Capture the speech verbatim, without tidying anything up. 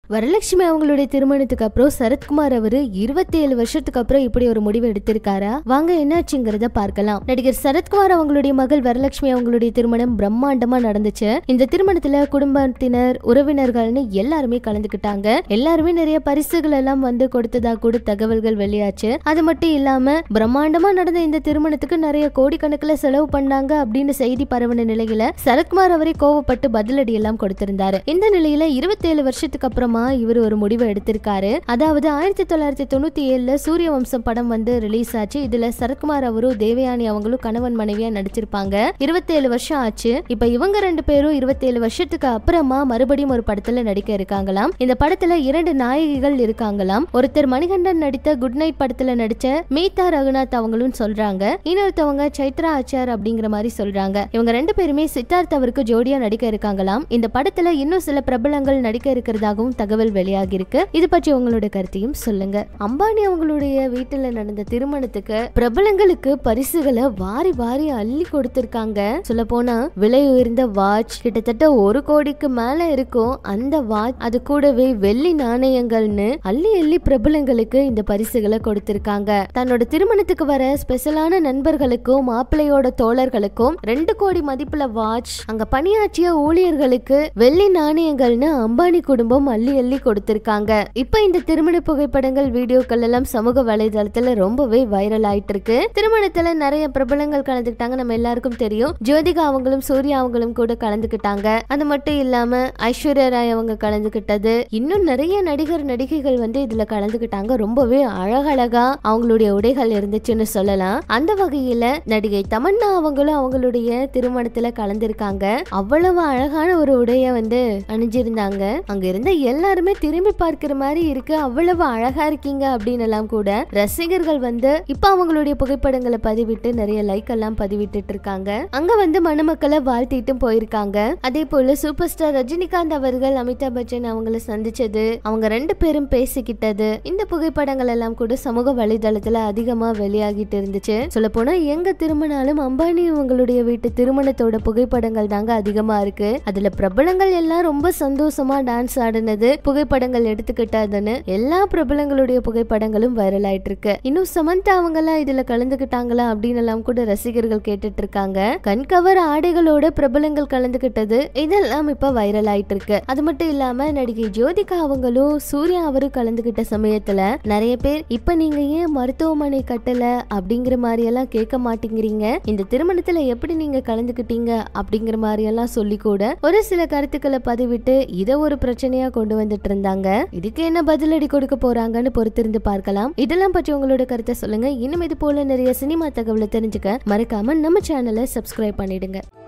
வரலட்சுமி அவங்களுடைய திருமணத்துக்கு அப்புறம் சரத்குமார் அவரு இருபத்தி ஏழு வருஷத்துக்கு அப்புறம் இப்படி ஒரு முடிவு எடுத்திருக்காரா? வாங்க என்னாச்சுங்கிறத பார்க்கலாம். நடிகர் சரத்குமார் அவங்களுடைய மகள் வரலட்சுமி அவங்களுடைய திருமணம் பிரம்மாண்டமா நடந்துச்சு. இந்த திருமணத்துல குடும்பத்தினர், உறவினர்கள்னு எல்லாருமே கலந்துக்கிட்டாங்க. எல்லாருமே நிறைய பரிசுகள் எல்லாம் வந்து கொடுத்ததா கூட தகவல்கள் வெளியாச்சு. அது மட்டும் இல்லாம பிரம்மாண்டமா நடந்த இந்த திருமணத்துக்கு நிறைய கோடிக்கணக்கில் செலவு பண்ணாங்க அப்படின்னு செய்தி பரவன நிலையில சரத்குமார் அவரை கோவப்பட்டு பதிலடி எல்லாம் கொடுத்திருந்தாரு. இந்த நிலையில இருபத்தி ஏழு வருஷத்துக்கு அப்புறமா இவர் ஒரு முடிவை எடுத்திருக்காரு. அதாவது ஆயிரத்தி தொள்ளாயிரத்தி தொண்ணூத்தி ஏழுல சூரிய வம்சம் படம் வந்து ரிலீஸ் ஆச்சு. இதுல சரத்குமார் அவரும் தேவயானி அவங்களும் கணவன் மனைவியா நடிச்சிருப்பாங்க. இருபத்தி ஏழு வருஷம் ஆச்சு. இப்ப இவங்க ரெண்டு பேரும் இருபத்தி ஏழு வருஷத்துக்கு அப்புறமா மறுபடியும் ஒரு படத்துல நடிக்க இருக்காங்களாம். இந்த படத்துல இரண்டு நாயகிகள் இருக்காங்களாம். ஒருத்தர் மணிகண்டன் நடித்த குட் நைட் படத்துல நடிச்ச மீதா ரகுநாத் அவங்களும் சொல்றாங்க. இன்னொருத்தவங்க சைத்ரா ஆச்சார் அப்படிங்கிற மாதிரி சொல்றாங்க. இவங்க ரெண்டு பேருமே சித்தார்த் அவருக்கு ஜோடியா நடிக்க இருக்காங்களாம். இந்த படத்துல இன்னும் சில பிரபலங்கள் நடிக்க இருக்கிறதாகவும் தகவல் வெளியாகி இருக்கு. இது பற்றி உங்களோட கருத்தையும் சொல்லுங்க. அம்பானி அவங்களுடைய வீட்டுல நடந்த திருமணத்துக்கு பிரபலங்களுக்கு பரிசுகளை வாரி வாரி அள்ளி கொடுத்திருக்காங்க. சொல்ல போனா விலை உயர்ந்த வாட்ச் கிட்டத்தட்ட ஒரு கோடிக்கு மேல இருக்கும். அந்த வாட்ச், அது கூடவே வெள்ளி நாணயங்கள்னு அள்ளி அள்ளி பிரபலங்களுக்கு இந்த பரிசுகளை கொடுத்திருக்காங்க. தன்னோட திருமணத்துக்கு வர ஸ்பெஷலான நண்பர்களுக்கும் மாப்பிள்ளையோட தோழர்களுக்கும் ரெண்டு கோடி மதிப்புல வாட்ச், அங்க பணியாற்றிய ஊழியர்களுக்கு வெள்ளி நாணயங்கள்னு அம்பானி குடும்பம் அள்ளி அள்ளி கொடுத்திருக்காங்க. இப்ப இந்த திருமண புகைப்படங்கள், வீடியோக்கள் எல்லாம் சமூக வலைதளத்துல ரொம்பவே வைரல் ஆயிட்டு இருக்கு. திருமணத்துல நிறைய பிரபலங்கள் கலந்துக்கிட்டாங்க. நம்ம எல்லாருக்கும் தெரியும். ஜோதிகா அவங்களும் சூர்யா அவங்களும் கூட கலந்துக்கிட்டாங்க. அது மட்டும் இல்லாம ஐஸ்வர்யா ராய் அவங்க கலந்துக்கிட்டது, இன்னும் நிறைய நடிகர் நடிகைகள் வந்து இதுல கலந்துக்கிட்டாங்க. ரொம்பவே அழகழகா அவங்களுடைய உடைகள் இருந்துச்சுன்னு சொல்லலாம். அந்த வகையில நடிகை தமன்னா அவங்களும் அவங்களுடைய திருமணத்துல கலந்திருக்காங்க. அவ்வளவு அழகான ஒரு உடைய வந்து அணிஞ்சிருந்தாங்க. அங்க இருந்த எல்லாருமே திரும்பி பார்க்கிற மாதிரி இருக்கு, அவ்வளவு அழகா இருக்கீங்க அப்படின்னு எல்லாம் கூட ரசிகர்கள் வந்து இப்ப அவங்களுடைய புகைப்படங்களை பதிவிட்டு நிறைய லைக் எல்லாம் பதிவிட்டு இருக்காங்க. அங்க வந்து மணமக்களை வாழ்த்திட்டும் போயிருக்காங்க. அதே போல சூப்பர் ஸ்டார் ரஜினிகாந்த் அவர்கள் அமிதாப் பச்சன் அவங்களை சந்திச்சது, அவங்க ரெண்டு பேரும் பேசிக்கிட்டது, இந்த புகைப்படங்கள் எல்லாம் கூட சமூக வலைதளத்துல அதிகமா வெளியாகிட்டு இருந்துச்சு. சொல்ல போனா எங்க திருமணாலும் அம்பானி அவங்களுடைய வீட்டு திருமணத்தோட புகைப்படங்கள் தாங்க அதிகமா இருக்கு. அதுல பிரபலங்கள் எல்லாம் ரொம்ப சந்தோஷமா டான்ஸ் ஆடினது, புகைப்படங்கள் எடுத்துக்கிட்டதுன்னு எல்லா பிரபலங்களுடைய புகைப்படங்களும் வைரல் ஆயிட்டு இருக்கு. இன்னும் சமந்தா அவங்க எல்லாம் இதுல கலந்துகிட்டாங்களா அப்படின்னு எல்லாம் கூட ரசிகர்கள் கேட்டுட்டு இருக்காங்க. கண்கவர் ஆடைகளோட பிரபலங்கள் கலந்துகிட்டது இதெல்லாம் இப்ப வைரல் ஆயிட்டு இருக்கு. அது மட்டும் இல்லாம நடிகை ஜோதிகா அவங்களும் சூர்யா அவரும் கலந்துகிட்ட சமயத்துல நிறைய பேர் இப்ப நீங்க ஏன் மருத்துவமனை கட்டல அப்படிங்கிற மாதிரி எல்லாம் கேட்க மாட்டேங்கிறீங்க, இந்த திருமணத்துல எப்படி நீங்க கலந்துகிட்டீங்க அப்படிங்கிற மாதிரி எல்லாம் சொல்லி கூட ஒரு சில கருத்துக்களை பதிவிட்டு இத ஒரு பிரச்சனையா கொண்டு வந்துட்டு இருந்தாங்க. இதுக்கு என்ன பதிலடி கொடுக்க போறாங்கன்னு பொறுத்திருந்து பார்க்கலாம். இதெல்லாம் பற்றி உங்களோட கருத்தை சொல்லுங்க. இன்னும் இது போல நிறைய சினிமா தகவலை தெரிஞ்சுக்க மறக்காம நம்ம சேனலை சப்ஸ்கிரைப் பண்ணிடுங்க.